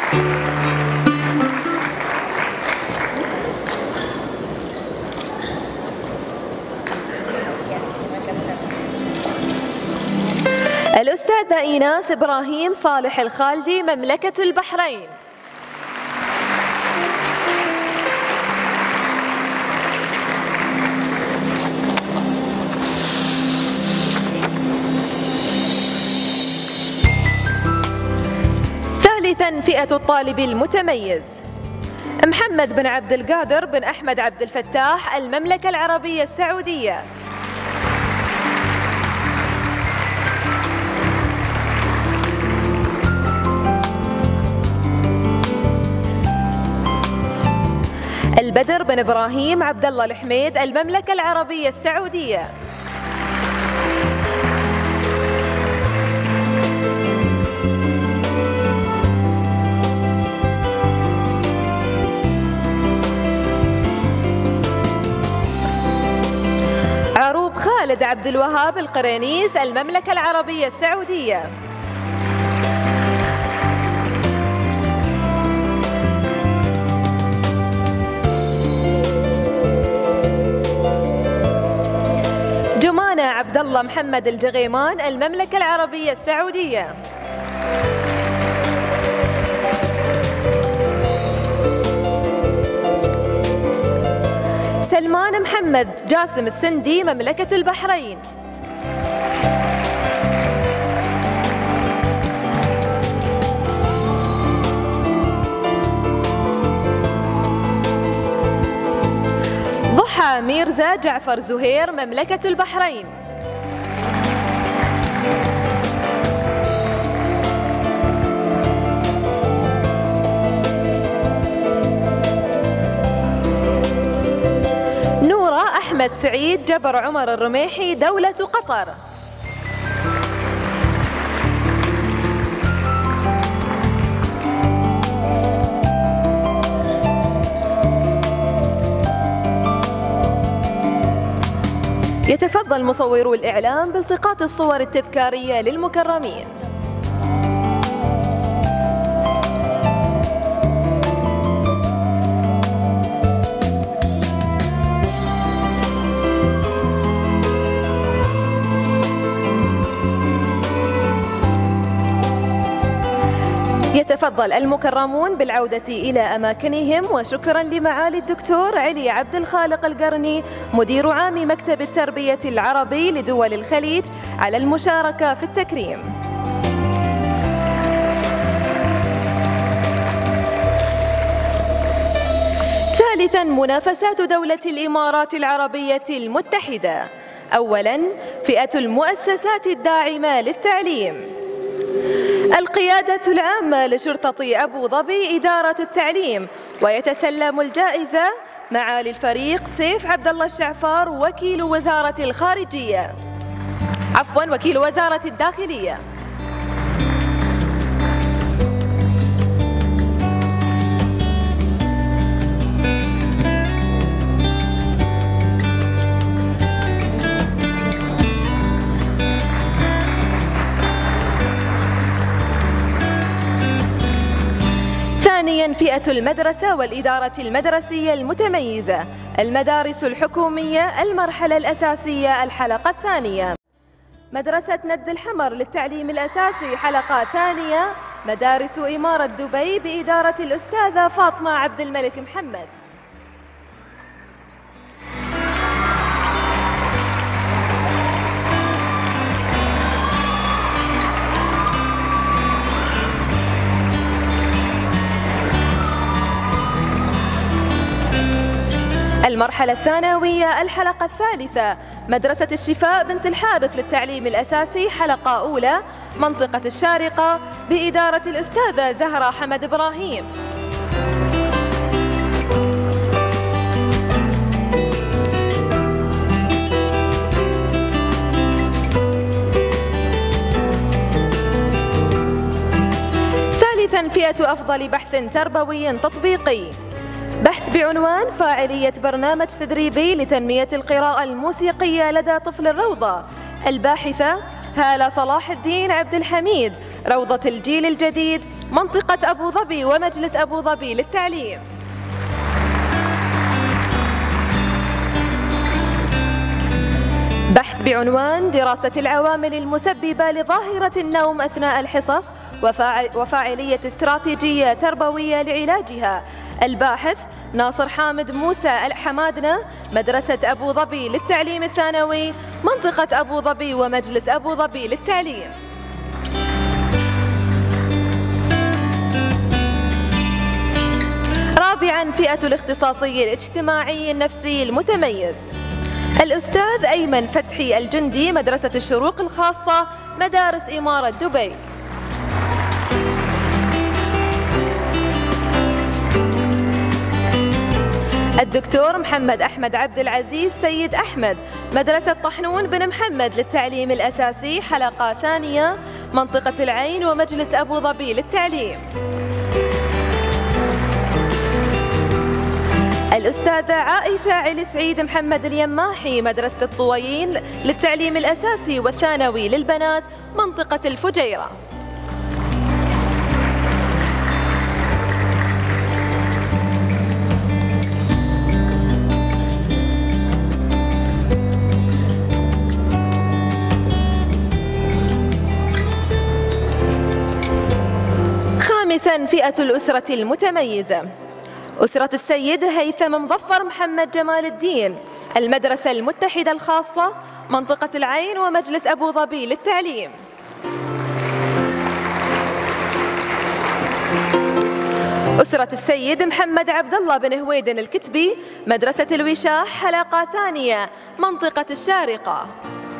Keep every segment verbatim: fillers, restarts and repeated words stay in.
الأستاذة إيناس إبراهيم صالح الخالدي، مملكة البحرين. ثالثاً فئة الطالب المتميز محمد بن عبد القادر بن أحمد عبد الفتاح، المملكة العربية السعودية. البدر بن إبراهيم عبد الله الحميد، المملكة العربية السعودية. عروب خالد عبد الوهاب القرينيس، المملكة العربية السعودية. جمانة عبد الله محمد الجغيمان، المملكة العربية السعودية. سلمان محمد جاسم السندي، مملكة البحرين. ضحى ميرزا جعفر زهير، مملكة البحرين. نورة أحمد سعيد جبر عمر الرميحي، دولة قطر. يتفضل مصورو الإعلام بالتقاط الصور التذكارية للمكرمين. يتفضل المكرمون بالعودة إلى أماكنهم، وشكرا لمعالي الدكتور علي عبد الخالق القرني مدير عام مكتب التربية العربي لدول الخليج على المشاركة في التكريم. ثالثا منافسات دولة الإمارات العربية المتحدة. أولا فئة المؤسسات الداعمة للتعليم. القيادة العامة لشرطة أبو ظبي إدارة التعليم، ويتسلم الجائزة معالي الفريق سيف عبد الله الشعفار وكيل وزارة الخارجية عفوا وكيل وزارة الداخلية. ثانياً فئة المدرسة والإدارة المدرسية المتميزة. المدارس الحكومية، المرحلة الأساسية، الحلقة الثانية. مدرسة ند الحمر للتعليم الأساسي، حلقة ثانية. مدارس إمارة دبي بإدارة الأستاذة فاطمة عبد الملك محمد. المرحلة الثانوية، الحلقة الثالثة. مدرسة الشفاء بنت الحارث للتعليم الأساسي، حلقة أولى. منطقة الشارقة بإدارة الأستاذة زهرة حمد إبراهيم. ثالثاً فئة أفضل بحث تربوي تطبيقي. بحث بعنوان فاعلية برنامج تدريبي لتنمية القراءة الموسيقية لدى طفل الروضة. الباحثة هالة صلاح الدين عبد الحميد، روضة الجيل الجديد منطقة أبو ظبي ومجلس أبو ظبي للتعليم. بحث بعنوان دراسة العوامل المسببة لظاهرة النوم أثناء الحصص وفاعلية استراتيجية تربوية لعلاجها. الباحث ناصر حامد موسى الحمادنة، مدرسة أبو ظبي للتعليم الثانوي، منطقة أبو ظبي ومجلس أبو ظبي للتعليم. رابعاً، فئة الاختصاصي الاجتماعي النفسي المتميز. الأستاذ أيمن فتحي الجندي، مدرسة الشروق الخاصة، مدارس إمارة دبي. الدكتور محمد أحمد عبد العزيز سيد أحمد، مدرسة طحنون بن محمد للتعليم الأساسي، حلقة ثانية، منطقة العين ومجلس أبو ظبي للتعليم. الأستاذة عائشة علي سعيد محمد اليماحي، مدرسة الطويين للتعليم الأساسي والثانوي للبنات، منطقة الفجيرة. خامساً، فئة الأسرة المتميزة. أسرة السيد هيثم مظفر محمد جمال الدين، المدرسة المتحدة الخاصة، منطقة العين ومجلس أبو ظبي للتعليم. أسرة السيد محمد عبد الله بن هويدن الكتبي، مدرسة الوشاح، حلقة ثانية، منطقة الشارقة.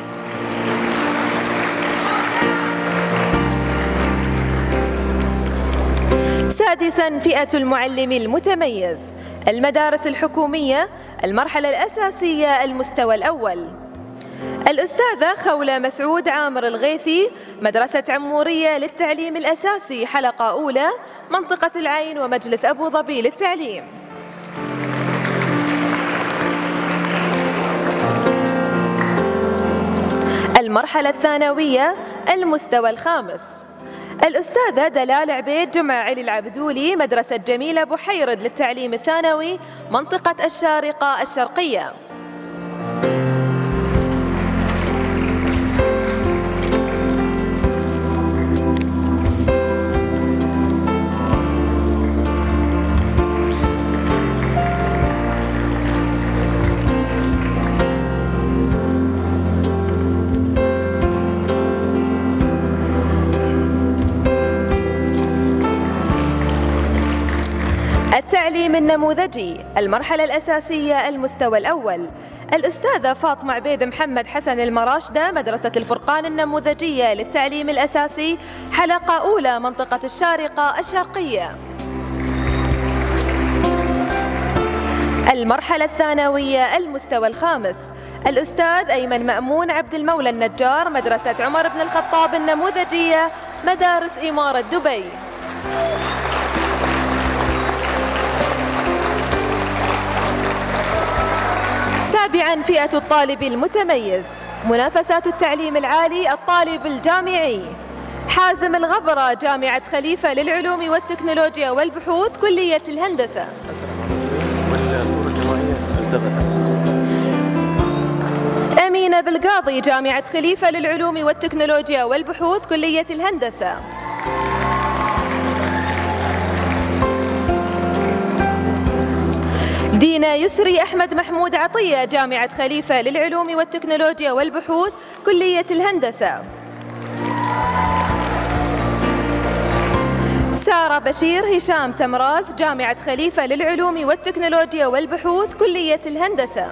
سادساً، فئة المعلم المتميز. المدارس الحكومية، المرحلة الأساسية، المستوى الأول. الأستاذة خولة مسعود عامر الغيثي، مدرسة عمورية للتعليم الأساسي، حلقة أولى، منطقة العين ومجلس أبو ظبي للتعليم. المرحلة الثانوية، المستوى الخامس. الأستاذة دلال عبيد جمعة علي العبدولي، مدرسة جميلة بحيرد للتعليم الثانوي، منطقة الشارقة الشرقية. التعليم النموذجي، المرحلة الأساسية، المستوى الأول. الأستاذة فاطمة عبيد محمد حسن المراشدة، مدرسة الفرقان النموذجية للتعليم الأساسي، حلقة أولى، منطقة الشارقة الشرقية. المرحلة الثانوية، المستوى الخامس. الأستاذ أيمن مأمون عبد المولى النجار، مدرسة عمر بن الخطاب النموذجية، مدارس إمارة دبي. سابعاً، فئة الطالب المتميز. منافسات التعليم العالي، الطالب الجامعي. حازم الغبرة، جامعة خليفة للعلوم والتكنولوجيا والبحوث، كلية الهندسة. والصورة الجماعية التغت. أمينة بالقاضي، جامعة خليفة للعلوم والتكنولوجيا والبحوث، كلية الهندسة. دينا يسري أحمد محمود عطية، جامعة خليفة للعلوم والتكنولوجيا والبحوث، كلية الهندسة. سارة بشير هشام تمراز، جامعة خليفة للعلوم والتكنولوجيا والبحوث، كلية الهندسة.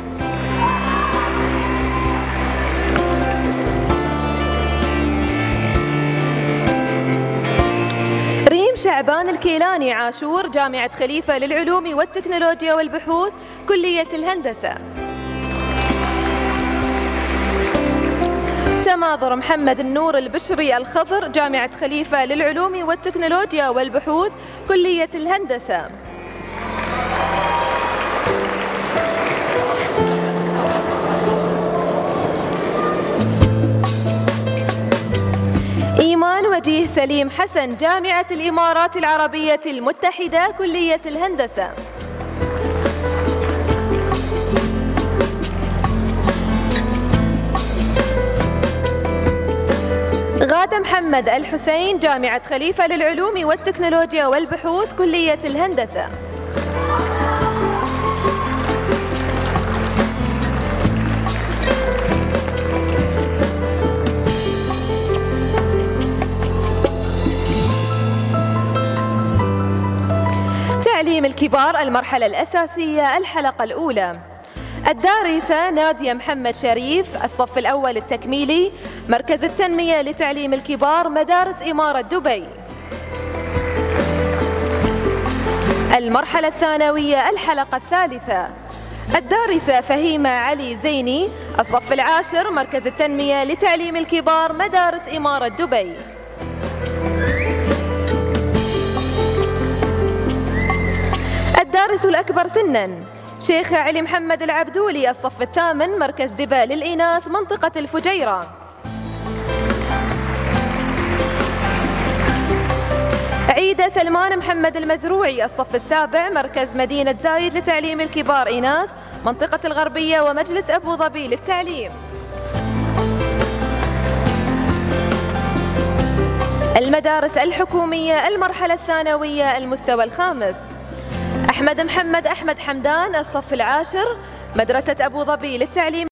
ريم شعبان الكيلاني عاشور، جامعة خليفة للعلوم والتكنولوجيا والبحوث، كلية الهندسة. تماظر محمد النور البشري الخضر، جامعة خليفة للعلوم والتكنولوجيا والبحوث، كلية الهندسة. عثمان وجيه سليم حسن جامعة الإمارات العربية المتحدة كلية الهندسة. غادة محمد الحسين جامعة خليفة للعلوم والتكنولوجيا والبحوث كلية الهندسة. تعليم الكبار المرحلة الأساسية الحلقة الأولى. الدارسة نادية محمد شريف الصف الأول التكميلي مركز التنمية لتعليم الكبار مدارس إمارة دبي. المرحلة الثانوية الحلقة الثالثة. الدارسة فهيمة علي زيني الصف العاشر مركز التنمية لتعليم الكبار مدارس إمارة دبي. الدارس الأكبر سناً شيخ علي محمد العبدولي الصف الثامن مركز دبا للإناث منطقة الفجيرة. عيدة سلمان محمد المزروعي الصف السابع مركز مدينة زايد لتعليم الكبار إناث منطقة الغربية ومجلس أبو ظبي للتعليم. المدارس الحكومية المرحلة الثانوية المستوى الخامس. أحمد محمد أحمد حمدان الصف العاشر مدرسة أبو ظبي للتعليم